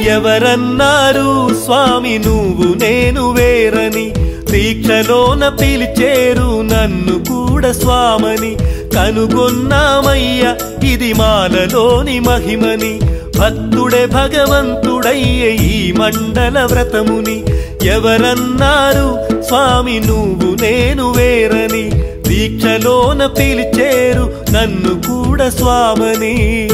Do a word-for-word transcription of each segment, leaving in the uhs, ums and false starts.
ఎవరన్నారు స్వామి నువ్వు నేను వేరని, దీక్షలోన పిలిచేరు నన్ను కూడా స్వామని. కనుగొన్నామయ్య ఇది మాలలోని మహిమని, భక్తుడే భగవంతుడయ్యే ఈ మండల వ్రతముని. ఎవరన్నారు స్వామి నువ్వు నేను వేరని, దీక్షలోన పిలిచేరు నన్ను కూడా స్వామని.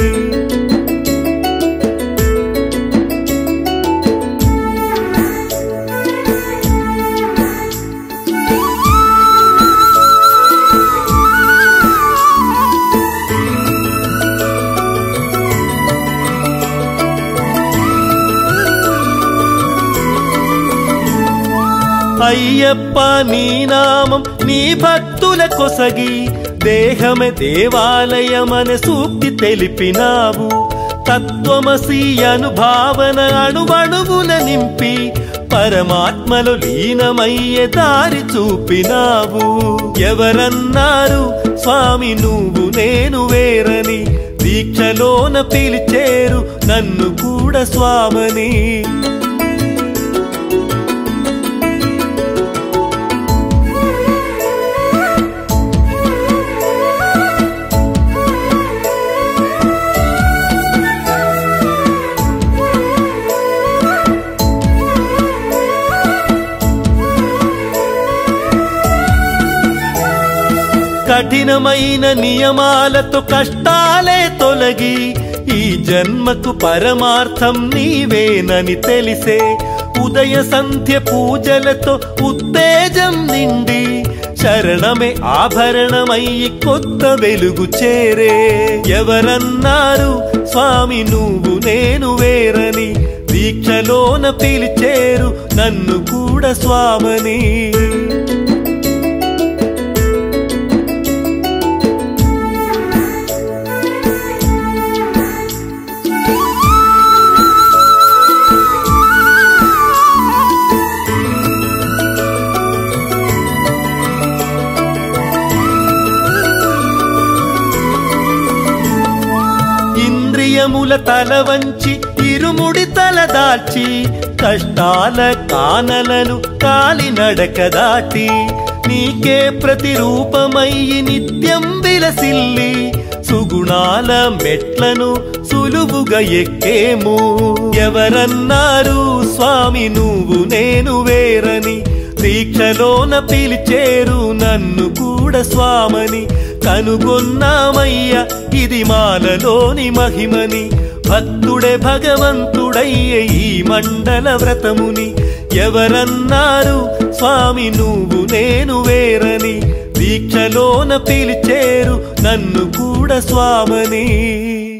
అయ్యప్ప నీ నామం నీ భక్తుల కొసగి, దేహమే దేవాలయమనే సూక్తి తెలిపినావు. తత్వమసి అనుభావన అణువణువున నింపి, పరమాత్మలో లీనమయ్యే దారి చూపినావు. ఎవరన్నారు స్వామి నువ్వు నేను వేరని, దీక్షలోన పిలిచేరు నన్ను కూడా స్వామని. కఠినమైన నియమాలతో కష్టాలే తొలగి, ఈ జన్మకు పరమార్థం నీవేనని తెలిసే, ఉదయ సంధ్య పూజలతో ఉత్తేజం నిండి, శరణమే ఆభరణమయ్యి కొత్త వెలుగు చేరే. ఎవరన్నారు స్వామి నువ్వు నేను వేరని, దీక్షలోన పిలిచేరు నన్ను కూడా స్వామని. ఇంద్రియముల తల వంచి ఇరుముడి తల దాల్చి, కష్టాల కానలను కాలి నడక దాటి, నీకే ప్రతిరూపమయ్యి నిత్యం విలసిల్లి, సుగుణాల మెట్లను సులువుగా ఎక్కేము. ఎవరన్నారు స్వామి నువ్వు నేను వేరని, దీక్షలోన పిలిచేరు నన్ను కూడా స్వామని. కనుగొన్నామయ్య ఇది మాలలోని మహిమని, భక్తుడే భగవంతుడయ్యే ఈ మండల వ్రతముని. ఎవరన్నారు స్వామి నువ్వు నేను వేరని, దీక్షలోన పిలిచేరు నన్ను కూడా స్వామని.